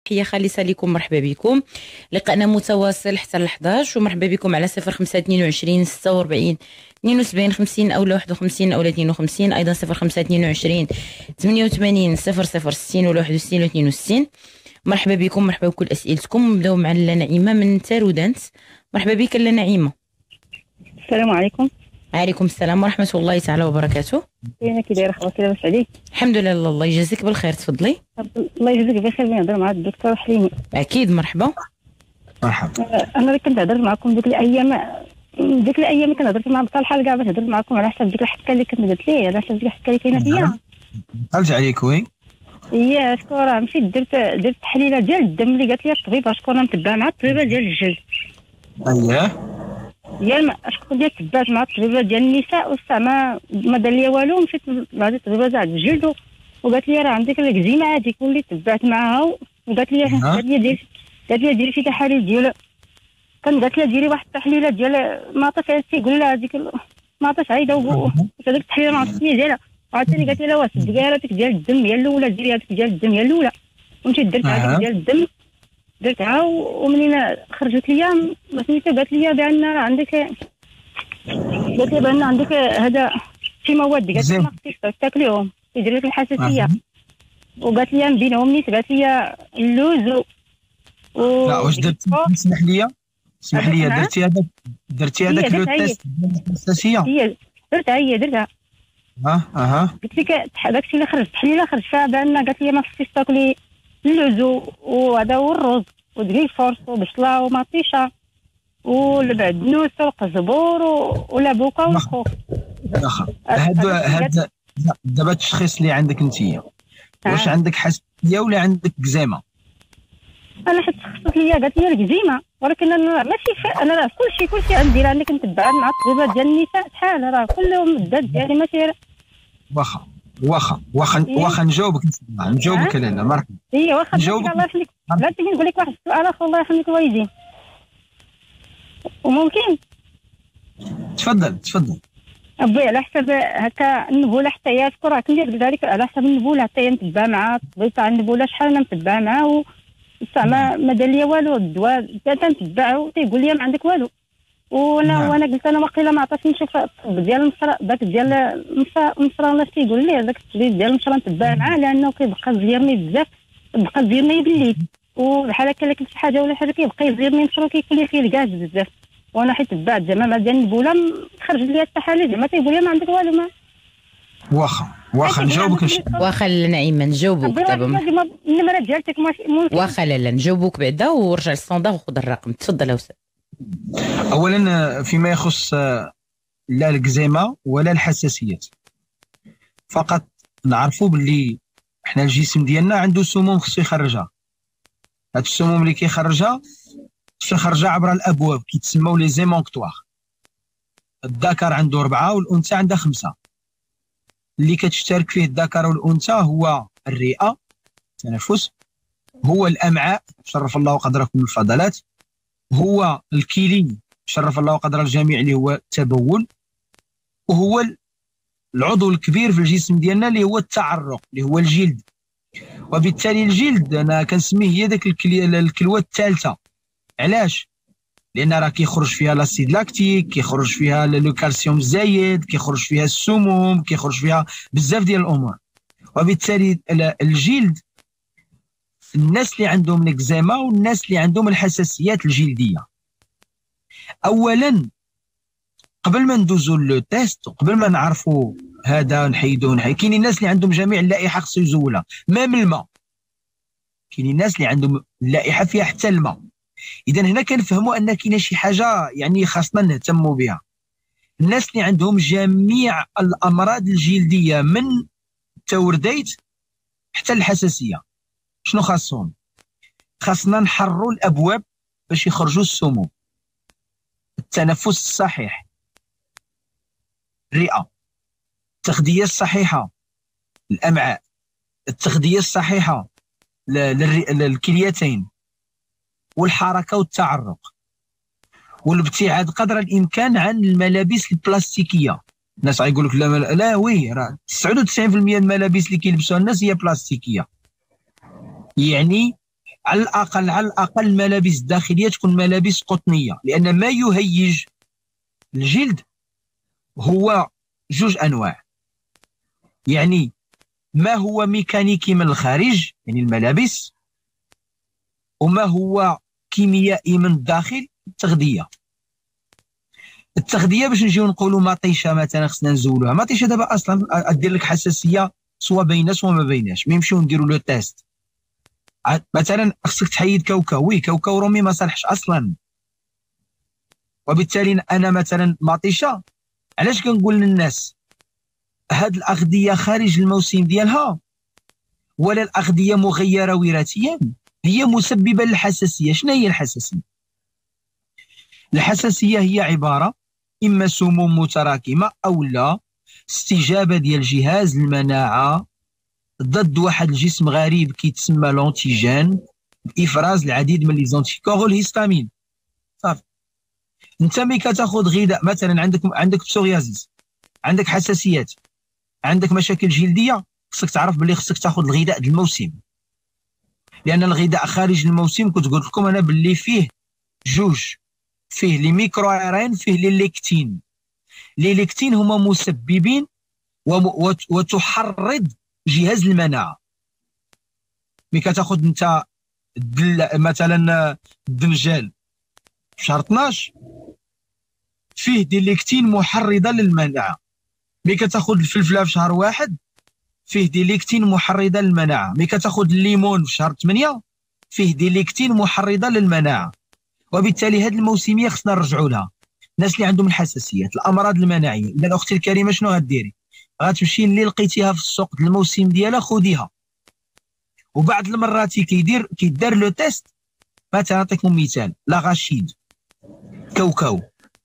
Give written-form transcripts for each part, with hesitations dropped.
تحية خالصة لكم، مرحبا بكم. لقاءنا متواصل حتى ل 11، ومرحبا بكم على 0522 46 72 50 أو 51 أو 52، أيضا 0522 88 00 ولا 61 و 62. مرحبا بكم، مرحبا بكل أسئلتكم. نبداو مع نعيمة من تارودانت. مرحبا بك نعيمة. السلام عليكم. وعليكم السلام ورحمة الله تعالى وبركاته. كي دايره خواتي لاباس عليك؟ الحمد لله، الله يجازيك بالخير، تفضلي. الله يجازيك بخير. نهضر مع الدكتور حليمي. اكيد، مرحبا. انا اللي كنت هضرت معكم ديك الايام اللي كنت هضرت مع بصالحه كاع باش هضرت معكم على حسب ديك الحكايه اللي كنت قلت لي، على حسب ديك الحكايه اللي كاينه فيا. قلت عليك وين؟ هي شكون مشيت درت تحليله ديال الدم اللي قالت لي الطبيبه، شكون متبع مع الطبيبه ديال الجلد. ديال شكون ديال تبعت مع الطبيبه ديال النساء والسما ما دار لي والو. مشيت لهاد الطبيبه تاع الجلد وقالت لي راه عندك الكزيمه هذيك، واللي تبعت معاها وقالت لي ديري شي تحاليل ديال قالت لي ديري واحد التحليله ديال ما عطاش تيقول لها هذيك ما عطاش عايده وهذيك التحليله ما عرفتش ديالها. عاوتاني قالت لي لا واش ديري هذيك ديال الدم هي الاولى، ديري هذيك ديال الدم هي الاولى. ومشيت درت هذيك ديال الدم درتها، ومنين خرجت ليا سميتها قالت لي بان عندك هذا شي مواد، قالت لي ما خصكش تاكليهم يدير لك الحساسيه. وقالت لي بينهم نيت، قالت لي اللوز لا واش درتي؟ اسمح لي درتي هذاك لو تيست ديال الحساسيه؟ هي درتها. قلت لك داكشي اللي خرج تحليله خرج فيها بان قالت لي ما خصكش تاكلي اللوز وهذا والرز ودقيق فرص وبصله ومطيشه والبعدنوس والقزبور واللابوكا والخوخ. هذا دابا التشخيص اللي عندك انتيا واش عندك حساسيه ولا عندك كزيمه؟ انا حيت تشخصت ليا قالت لي الكزيمه، ولكن انا ماشي انا راه كلشي عندي، راه كنت متبعه مع الطبيبات ديال النساء شحال راه كلهم الدات ديالي ماشي. واخا نجاوبك لاله مرحبا. هي واخا الله يخليك. لا تجي نقول لك واحد السؤال اخر الله يخليك والدين، وممكن تفضل ابوي على حسب هكا النبوله حتى هي شكون كنت ذلك على حسب النبوله حتى هي متبعه مع الطبيب تاع النبوله شحال انا متبعه معاه ما دار لي والو. الدواء تنتبعه تيقول لي ما عندك والو. وانا قلت انا واقيلا ما عطاتني نشوف الطب ديال مصر داك ديال مصر الله تيقول لي داك الطبيب ديال مصر نتبع معاه لانه كيبقى زيرني بزاف، بقى زيرني بالليل وبحال هكا الا كلت شي حاجه ولا حاجه كيبقى يزيرني مصر وكيكون لي فيه الغاز بزاف. وانا حيت تبعت زعما مع ديال النبوله خرج لي التحاليل زعما تيقول لي ما عندك والو. ما واخا نجاوبك واخا نعيمه نجاوبك دابا النمره ديالتك ممكن واخا لا نجاوبك بعدا ورجع للصندوق وخذ الرقم. تفضل استاذ. اولا فيما يخص لا الكزيمه ولا الحساسيات، فقط نعرفوا باللي احنا الجسم ديالنا عنده سموم خصو يخرجها. هاد السموم اللي كيخرجها خصو يخرجها عبر الابواب كيتسموا لي زيمونكتوار. الذكر عنده 4 والانثى عندها 5. اللي كتشترك فيه الذكر والانثى هو الرئه التنفس، هو الامعاء شرف الله قدركم الفضلات، هو الكلي شرف الله قدر الجميع اللي هو التبول، وهو العضو الكبير في الجسم ديالنا اللي هو التعرق اللي هو الجلد. وبالتالي الجلد انا كنسميه هي داك الكلوه الثالثه. علاش؟ لان راه كيخرج فيها لاسيد لاكتيك، كيخرج فيها لو كالسيوم الزايد، كيخرج فيها السموم، كيخرج فيها بزاف ديال الامور. وبالتالي الجلد الناس اللي عندهم الإكزيما والناس اللي عندهم الحساسيات الجلديه، اولا قبل ما ندوزو لو تيست وقبل ما نعرفوا هذا نحيدوه كاين الناس اللي عندهم جميع اللائحه خصو يزولها مام الماء. كاين الناس اللي عندهم اللائحه فيها حتى الماء. اذا هنا كنفهموا ان كاينه شي حاجه يعني خاصنا نهتموا بها. الناس اللي عندهم جميع الامراض الجلديه من التورديت حتى الحساسيه شنو خاصهم؟ خاصنا نحرروا الابواب باش يخرجوا السموم. التنفس الصحيح، الرئه، التغذيه الصحيحه، الامعاء، التغذيه الصحيحه للكليتين، والحركه والتعرق، والابتعاد قدر الامكان عن الملابس البلاستيكيه. الناس غايقول لك لا وي راه 99% من الملابس اللي كيلبسوها الناس هي بلاستيكيه. يعني على الاقل الملابس الداخليه تكون ملابس قطنيه، لان ما يهيج الجلد هو جوج انواع. يعني ما هو ميكانيكي من الخارج يعني الملابس، وما هو كيميائي من الداخل التغذيه باش نجيو نقولوا مطيشه مثلا خصنا نزولوها. مطيشه دابا اصلا ادير لك حساسيه سوا باينه سوا ما بايناش، مي نمشيو نديروا لو تيست. مثلا خصك تحيد كاوكاو، وي كاوكاو رومي ما صالحش اصلا، وبالتالي انا مثلا مطيشه علاش كنقول للناس هاد الاغذيه خارج الموسم ديالها ولا الاغذيه مغيره وراثيا هي مسببه للحساسيه. شنو هي الحساسيه؟ الحساسيه هي عباره اما سموم متراكمه او لا استجابه ديال جهاز المناعه ضد واحد الجسم غريب كيتسمى لونتيجين بافراز العديد من لي زونتيكور والهيستامين. صافي. انت ملي كتاخذ غذاء مثلا عندك بسوريازيس، عندك حساسيات، عندك مشاكل جلديه، خصك تعرف بلي خصك تاخذ الغذاء ديال الموسم، لان الغذاء خارج الموسم كنت قلت لكم انا باللي فيه جوج، فيه لي ميكرو ارين، فيه لي ليكتين. لي ليكتين هما مسببين وتحرض جهاز المناعه. ملي كتاخذ انت مثلا الدنجال في شهر 12 فيه دي ليكتين محرضه للمناعه، ملي كتاخذ الفلفله في شهر 1 فيه دي ليكتين محرضه للمناعه، ملي كتاخذ الليمون في شهر 8 فيه دي ليكتين محرضه للمناعه. وبالتالي هذه الموسميه خصنا نرجعوا لها. الناس اللي عندهم الحساسيات، الامراض المناعيه، اذا اختي الكريمه شنو غديري؟ غتمشي اللي لقيتيها في السوق الموسم ديالها خذيها، وبعض المرات كيدار لو تيست. مثلا نعطيكم مثال، لاغاشيد، كاوكاو.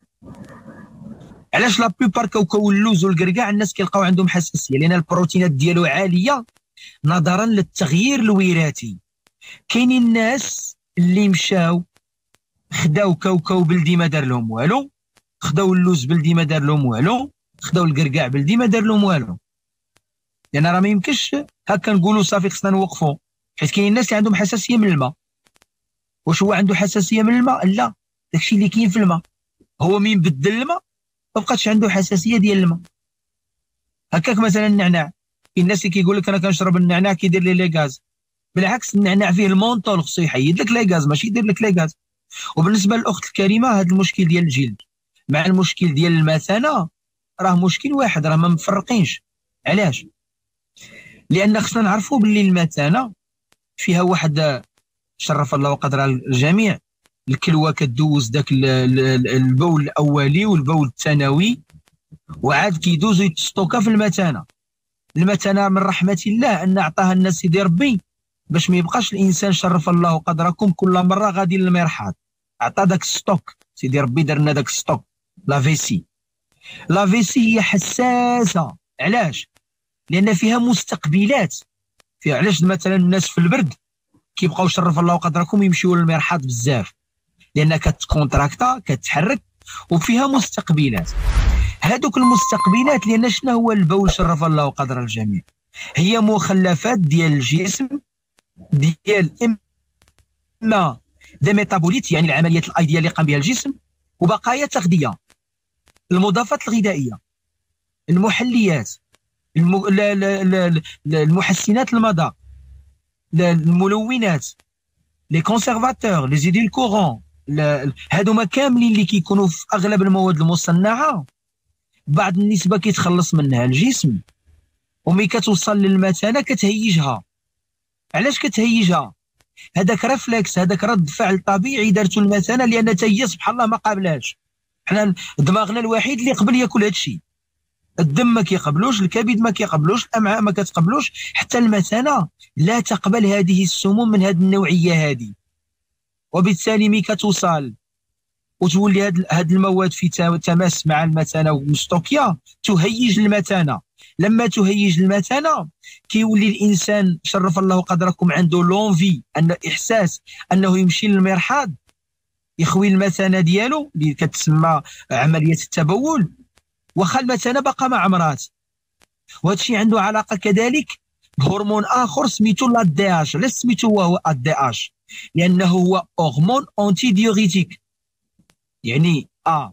علاش لا بلوبار كاوكاو واللوز والكركاع الناس كيلقاو عندهم حساسيه؟ لان البروتينات ديالو عاليه نظرا للتغيير الوراثي. كاينين الناس اللي مشاو خداو كاوكاو بلدي ما دار لهم والو، خداو اللوز بلدي ما دار لهم والو، خداو الكركاع بلدي ما دار لهم والو. لان راه ما يمكنش هكا نقولوا صافي خصنا نوقفوا، حيت كاين الناس اللي عندهم حساسيه من الماء. واش هو عنده حساسيه من الماء؟ لا، داكشي اللي كاين في الماء هو من بدل الماء ما بقاتش عنده حساسيه ديال الماء. هكاك مثلا النعناع، كاين الناس اللي كيقول لك انا كنشرب النعناع كيدير لي غاز. بالعكس النعناع فيه المونطول، خصو يحيد لك لي غاز ماشي يدير لك لي غاز. وبالنسبه للاخت الكريمه، هذا المشكل ديال الجلد مع المشكل ديال المثانه راه مشكل واحد، راه ما مفرقينش. علاش؟ لان خصنا نعرفوا باللي المثانه فيها واحد، شرف الله وقدر الجميع، الكلوه كدوز داك البول الاولي والبول الثانوي وعاد كيدوز يتستوكا في المثانه. المثانه من رحمه الله ان اعطاها لنا سيدي ربي باش ما يبقاش الانسان، شرف الله قدركم، كل مره غادي للمرحاض. عطا داك الستوك سيدي ربي، دار لنا داك الستوك لا فيسي. لا فيسي هي حساسه. علاش؟ لان فيها مستقبلات. فيها علاش مثلا الناس في البرد كيبقاو شرف الله قدركم يمشيو للمرحاض بزاف؟ لان كتكونتراكتا، كتحرك، وفيها مستقبلات. هذوك المستقبلات، لان شنو هو البول شرف الله قدر الجميع؟ هي مخلفات ديال الجسم ديال اما دي ميتابوليت، يعني العمليات الايديه اللي قام بها الجسم، وبقايا تغذيه، المضافات الغذائيه، المحليات، المحسنات المذاق، الملونات، لي كونسيرفاتور، لي زيديل كورون، هادوما كاملين اللي كيكونوا في اغلب المواد المصنعه بعض النسبه كيتخلص منها الجسم، وملي كتوصل للمثانه كتهيجها. علاش كتهيجها؟ هذاك ريفلكس، هذاك رد فعل طبيعي دارته المثانه، لان حتى هي سبحان الله ما قابلاش. حنا دماغنا الوحيد اللي قبل ياكل هذا الشيء. الدم ما كيقبلوش، الكبد ما كيقبلوش، الامعاء ما كتقبلوش، حتى المثانه لا تقبل هذه السموم من هذه النوعيه هذه. وبالتالي ملي كتوصل وتولي هاد المواد في تماس مع المثانه ومستوكيه تهيج المثانه. لما تهيج المثانه كيولي الانسان شرف الله قدركم عنده لونفي، ان احساس انه يمشي للمرحاض يخوي المثانه ديالو اللي كتسمى عمليه التبول، واخا المثانه باقا ما عمرات. وهذا الشيء عنده علاقه كذلك بهرمون اخر سميتو لا دي اش. علاش سميتو هو الدي اش؟ لانه هو هرمون اونتي ديوريتيك. يعني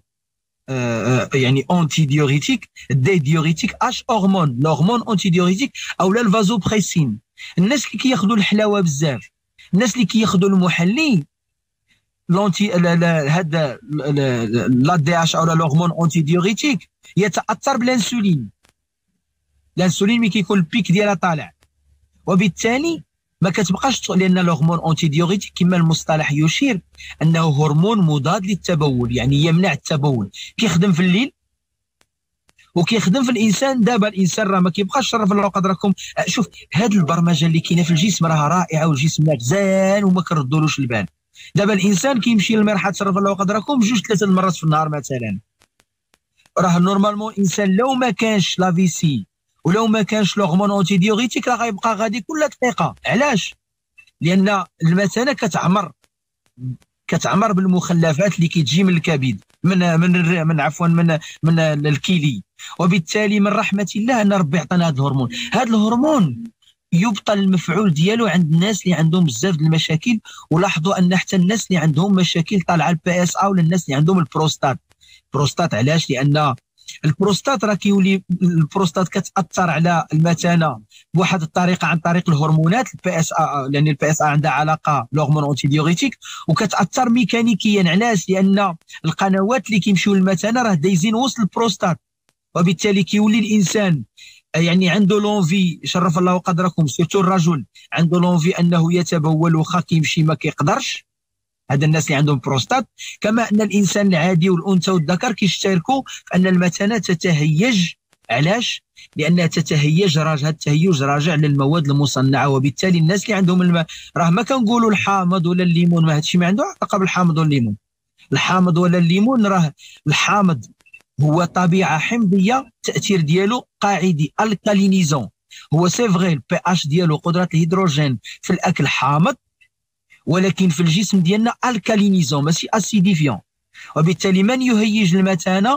يعني اونتي ديوريتيك، دي ديوريتيك اش هرمون، الهرمون اونتي ديوريتيك او لا الفازوبريسين. الناس اللي كياخذوا الحلاوه بزاف، الناس اللي كياخذوا المحلي لونتي هذا لا دي اش او الهرمون اونتي ديوريتيك يتاثر بالانسولين. الانسولين ملي كيكون البيك ديالها طالع، وبالتالي ما كتبقاش لان الهرمون اونتي ديوريتيك كما المصطلح يشير انه هرمون مضاد للتبول، يعني يمنع التبول. كيخدم في الليل وكيخدم في الانسان. دابا الانسان راه ما كيبقاش شرف الله قدركم. شوف هاد البرمجه اللي كاينه في الجسم راه رائعه، والجسم مزيان وما كنردولوش البال. دابا الانسان كيمشي للمرحاض شرف الله قدركم 2-3 المرات في النهار مثلا. راه نورمالمون الانسان لو ما كانش لا في سي ولو ما كانش الهرمون اونتي ديوريتيك راه غيبقى غادي كل دقيقه. علاش؟ لان المثانه كتعمر بالمخلفات اللي كتجي من الكبد، من الكلي. وبالتالي من رحمه الله ان ربي عطانا هذا الهرمون. هذا الهرمون يبطل المفعول ديالو عند الناس اللي عندهم بزاف د المشاكل. ولاحظوا ان حتى الناس اللي عندهم مشاكل طالعه البي اس ا ولا الناس اللي عندهم البروستات. علاش؟ لان البروستات راه كيولي البروستات كتاثر على المثانه بواحد الطريقه عن طريق الهرمونات البي اس ا، لان البي اس ا عندها علاقه بالهرمون اونتي ديوريتيك، وكتاثر ميكانيكيا. علاش؟ لان القنوات اللي كيمشيو للمثانه راه دايزين وسط البروستات، وبالتالي كيولي الانسان يعني عنده لونفي شرف الله قدركم، سيرتو الرجل عنده لونفي انه يتبول وخا كيمشي ما كيقدرش. هذا الناس اللي عندهم بروستات. كما ان الانسان العادي والانثى والذكر كيشتركوا في ان المثانه تتهيج. علاش؟ لانها تتهيج، هذا التهيج راجع للمواد المصنعه. وبالتالي الناس اللي عندهم راه ما كنقولوا الحامض ولا الليمون، ما هادشي ما عنده علاقه بالحامض والليمون. الحامض ولا الليمون راه الحامض هو طبيعه حمضيه، التاثير ديالو قاعدي الكالينيزون. هو سي فغي البي اش ديالو قدره الهيدروجين في الاكل حامض، ولكن في الجسم ديالنا الكالينيزون ماشي اسيديفيون. وبالتالي من يهيج المثانه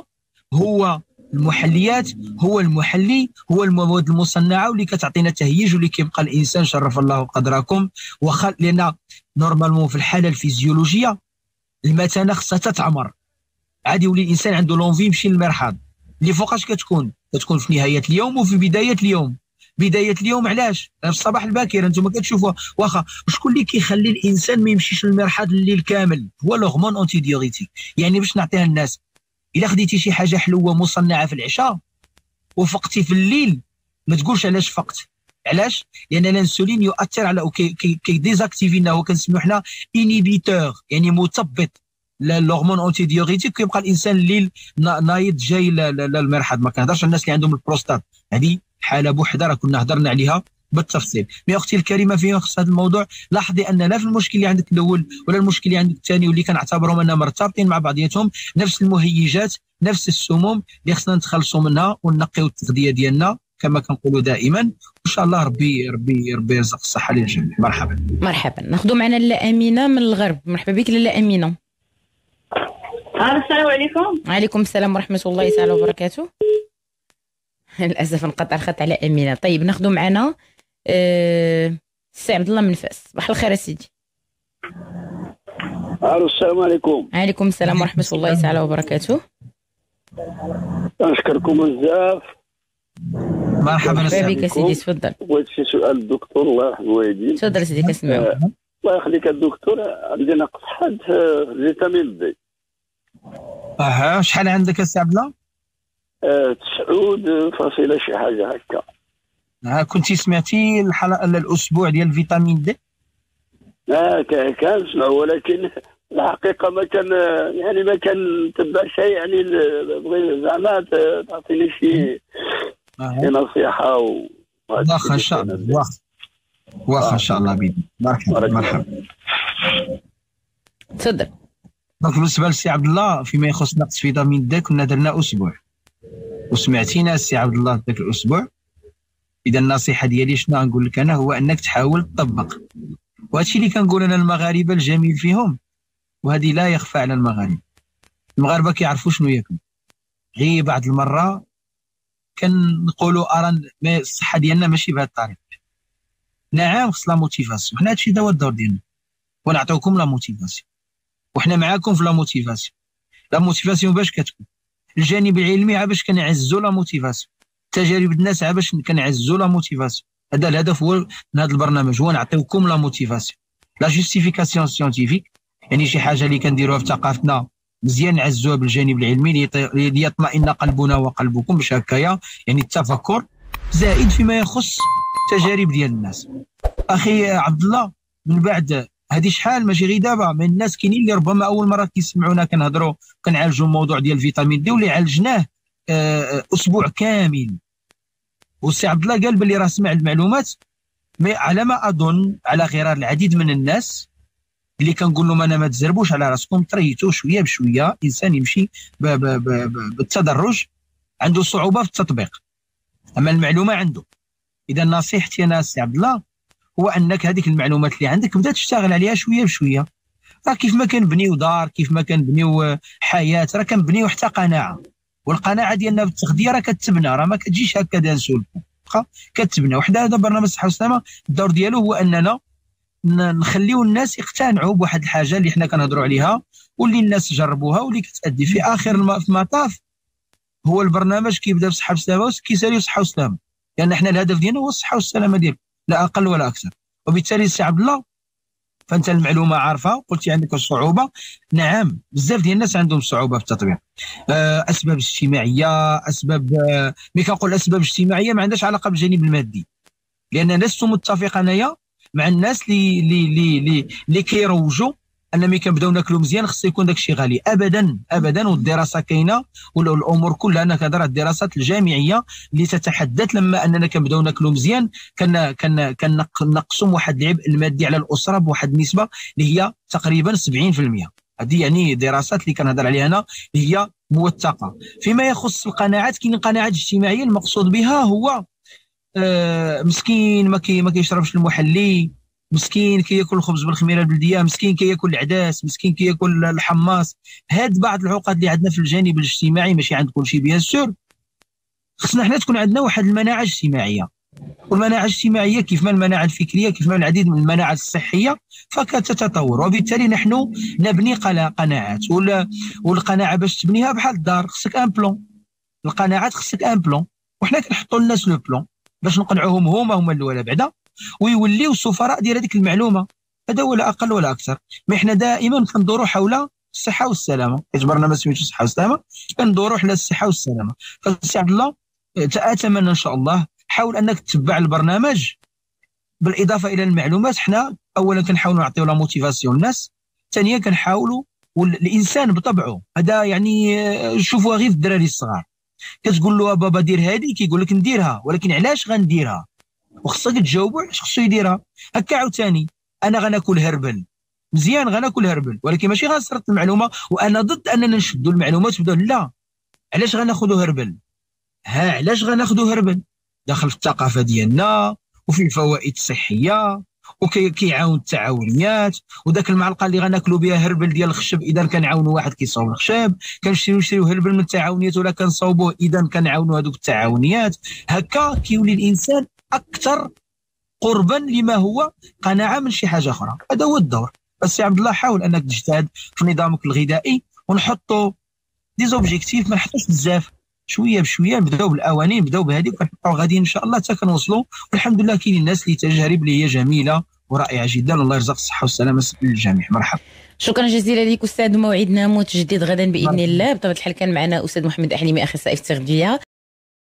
هو المحليات، هو المحلي، هو المواد المصنعه واللي كتعطينا تهيج، واللي كيبقى الانسان شرف الله قدركم لان نورمالمون في الحاله الفيزيولوجيه المثانه خصها تتعمر. عادي يولي الانسان عنده لونفي يمشي للمرحاض اللي فوقاش كتكون في نهايه اليوم وفي بدايه اليوم. بدايه اليوم علاش؟ في الصباح الباكر انتم كتشوفوا واخا. شكون اللي كيخلي الانسان ما يمشيش للمرحاض الليل كامل؟ هو الهرمون اونتي ديوريتيك. يعني باش نعطيها للناس، الا خديتي شي حاجه حلوه مصنعه في العشاء وفقتي في الليل ما تقولش علاش فقت. علاش؟ لان الانسولين يؤثر على كي ديزاكتيفينا، هو كنسميو حنا انيبيتور، يعني مثبط الهرمون اونتي ديوريتيك. كيبقى الانسان الليل نايض جاي للمرحاض. ما كنهضرش على الناس اللي عندهم البروستات، هذه حاله بوحده راه كنا هضرنا عليها بالتفصيل. مي اختي الكريمه فيما يخص هذا الموضوع، لاحظي ان لا في المشكل اللي عندك الاول ولا المشكل اللي عندك الثاني، واللي كنعتبرهم انهم مرتبطين مع بعضياتهم، نفس المهيجات نفس السموم اللي خصنا نتخلصوا منها ونقيو التغذيه ديالنا كما كنقولوا دائما. وان شاء الله ربي يرزق الصحه للجميع. مرحبا. ناخذوا معنا لاله امينه من الغرب. مرحبا بك لاله امينه. السلام عليكم. وعليكم السلام ورحمه الله تعالى وبركاته. للاسف انقطع الخط على امينه. طيب ناخذوا معنا السي عبد الله من فاس. صباح الخير سيدي. السلام عليكم. وعليكم السلام ورحمه الله تعالى وبركاته. نشكركم بزاف. مرحبا بك سيدي، تفضل. بغيت شي سؤال الدكتور، الله يرحم الوالدين. تفضل سيدي كنسمعوا. الله يخليك الدكتور، عندي نقص حاد في فيتامين دي. شحال عندك السي عبد الله؟ 9 فاصلة شي حاجه هكا. كنتي سمعتي الاسبوع ديال الفيتامين دي؟ كان نسمع، ولكن الحقيقه ما كان تبع شيء. يعني بغي زعما تعطيني شي نصيحه. واخا ان شاء الله، واخا ان شاء الله بيدي. مرحبا. تفضل. دونك بالنسبه للسي عبد الله فيما يخص نقص فيتامين دي، كنا درنا اسبوع وسمعتينا السي عبد الله ذاك الاسبوع. اذا النصيحه ديالي شنو نقول لك انا، هو انك تحاول تطبق. وهادشي اللي كنقول انا المغاربه الجميل فيهم، وهذه لا يخفى على المغاربه كيعرفوا شنو ياكلوا. غير بعض المره كنقولوا الصحه ديالنا ماشي بهذه الطريقه. نعم خص لا موتيفاسيون، حنا هادشي هو الدور ديالنا. ونعطيوكم لا موتيفاسيون، وحنا معاكم في لا موتيفاسيون. لا موتيفاسيون باش كتكون الجانب العلمي باش كنعزوا لا موتيفاسيون، تجارب الناس باش كنعزوا لا موتيفاسيون. هذا الهدف هو من هذا البرنامج، هو نعطيوكم لا موتيفاسيون. لا جوستيفيكاسيون سيونتيفيك يعني شي حاجه اللي كنديروها في ثقافتنا مزيان نعزوها بالجانب العلمي ليطمئن قلبنا وقلبكم باش هكايا، يعني التفكر زائد فيما يخص تجارب ديال الناس. اخي عبد الله، من بعد هذه شحال ماشي غير دابا، من الناس كاينين اللي ربما اول مره كيسمعونا كنهضروا كنعالجوا الموضوع ديال الفيتامين دي، واللي عالجناه اسبوع كامل. والسي عبد الله قال باللي راه سمع المعلومات، على ما اظن على غرار العديد من الناس اللي كنقول لهم انا ما تزربوش على راسكم، تريتوا شويه بشويه. انسان يمشي بالتدرج عنده صعوبه في التطبيق، اما المعلومه عنده. اذا نصيحتي انا السي عبد الله هو انك هذيك المعلومات اللي عندك بدا تشتغل عليها شويه بشويه. راه كيف ما كنبنيو دار، كيف ما كنبنيو حياه، راه كنبنيو حتى قناعه، والقناعه ديالنا بالتغذيه راه كتبنى، راه ما كتجيش هكذا نسولفوا، كتبنى. وحده هذا برنامج الصحه والسلامه الدور ديالو هو اننا نخليو الناس يقتنعوا بواحد الحاجه اللي حنا كنهضروا عليها واللي الناس جربوها واللي كتادي في اخر المطاف. هو البرنامج كيبدا بصحه والسلامه وكيسالي صحه والسلامه، لان حنا الهدف ديالنا هو الصحه والسلامه ديالك، لا اقل ولا اكثر. وبالتالي السي عبد الله، فانت المعلومه عارفه، قلتي عندك الصعوبه. نعم بزاف ديال الناس عندهم صعوبه في التطبيق، اسباب اجتماعيه، اسباب ملي كنقول اسباب اجتماعيه ما عندهاش علاقه بالجانب المادي، لان لست متفق انايا مع الناس اللي كيروجوا ان ملي كنبداو ناكلوا مزيان خص يكون داك الشيء غالي. ابدا ابدا، والدراسه كاينه والامور كلها. انا كنهضر الدراسات الجامعيه اللي تتحدث لما اننا كنبداو ناكلوا مزيان كنقسم واحد العبء المادي على الاسره بواحد النسبه اللي هي تقريبا 70%. هذه يعني دراسات اللي كنهضر عليها انا اللي هي موثقه. فيما يخص القناعات، كاين قناعات اجتماعيه المقصود بها هو مسكين ما كيشربش المحلي، مسكين كياكل الخبز بالخميره البلديه، مسكين كياكل العداس، مسكين كياكل الحماص. هاد بعض العقد اللي عندنا في الجانب الاجتماعي، ماشي عند كل شيء بيان سور. خصنا حنا تكون عندنا واحد المناعه اجتماعيه، والمناعه الاجتماعيه كيف ما المناعه الفكريه كيف ما العديد من المناعه الصحيه فكتتطور. وبالتالي نحن نبني قناعات، والقناعه باش تبنيها بحال الدار خصك ان بلون. القناعات خصك ان بلون، وحنا كنحطوا للناس لو بلون باش نقنعوهم هما الاولى بعدا ويوليو السفراء ديال هذيك المعلومه. هذا ولا اقل ولا اكثر. ما احنا دائما كندوروا حول الصحه والسلامه، حيت برنامج سميتو الصحه والسلامه كندوروا حول الصحه والسلامه. فالسي عبد الله اتمنى ان شاء الله حاول انك تتبع البرنامج. بالاضافه الى المعلومات، حنا اولا كنحاولوا نعطيو لا موتيفاسيون للناس، ثانيا كنحاولوا والانسان بطبعه هذا يعني شوفوها غير في الدراري الصغار، كتقول له بابا دير هذه كيقول لك نديرها، ولكن علاش غنديرها؟ وخصك تجاوبوا علاش خصو يديرها. هكا عاوتاني انا غناكل هربل مزيان، غناكل هربل، ولكن ماشي غنسرط المعلومه وانا ضد اننا نشدوا المعلومات ونبداو لا. علاش غناخذوا هربل؟ علاش غناخذوا هربل؟ داخل في الثقافه ديالنا وفي فوائد صحيه وكيعاون التعاونيات، وداك المعلقه اللي غناكلوا بها هربل ديال الخشب اذا كنعاونوا واحد كيصاوب الخشب، كنشريو هربل من التعاونيات ولا كنصاوبوه اذا كنعاونوا هذوك التعاونيات. هكا كيولي الانسان اكثر قربا لما هو قناعه من شي حاجه اخرى. هذا هو الدور. بس يا عبد الله حاول انك تجتهد في نظامك الغذائي، ونحطوا دي زوبجيكتيف، ما نحطوش بزاف، شويه بشويه، نبداو بالاواني، نبداو بهذيك ونحطوا غادي ان شاء الله حتى كنوصلوا. والحمد لله كاين الناس اللي تجارب اللي هي جميله ورائعه جدا. الله يرزق الصحه والسلامه للجميع. مرحبا. شكرا جزيلا لك استاذ. موعدنا متجدد غدا باذن الله. بطبيعه الحال كان معنا استاذ محمد احليمي اخصائي في التغذيه.